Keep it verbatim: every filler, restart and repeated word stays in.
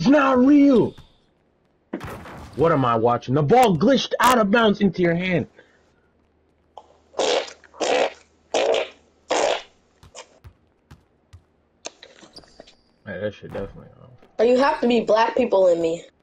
It's not real. What am I watching? The ball glitched out of bounds into your hand. Hey, that shit definitely off. Or you have to be black people in me.